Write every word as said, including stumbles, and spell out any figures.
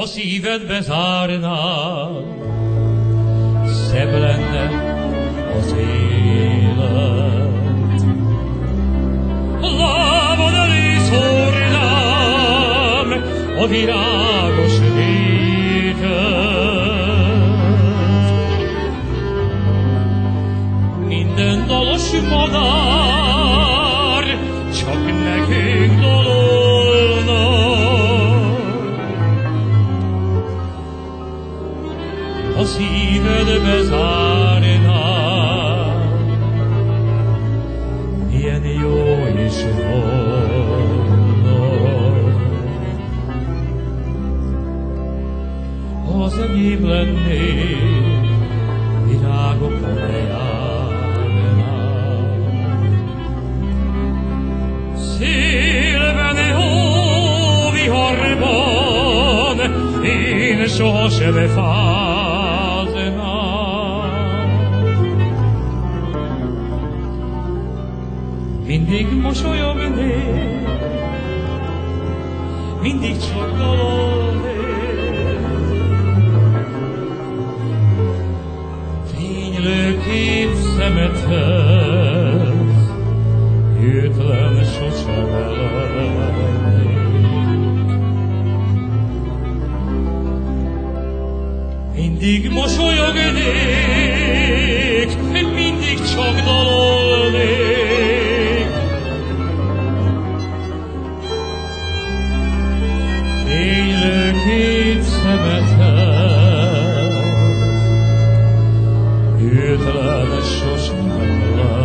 ha szívedbe zárnád, szebb lenne az élet. Lábad elé szórnám a virágos rétet, minden dalos madár csak nekünk dalolna. A szívedbe zárnál, milyen jó is volna. Ha az enyém lennék, virágokon járnál. Szélben, hóviharban én sohasem fáznám. Mindig mosolyognék, mindig csak dalolnék, fénylő kép szemedhez hűtlen sosem lennék. Mindig mosolyognék, mindig csak dalolnék, fénylő kép szemedhez hűtlen sosem lennék.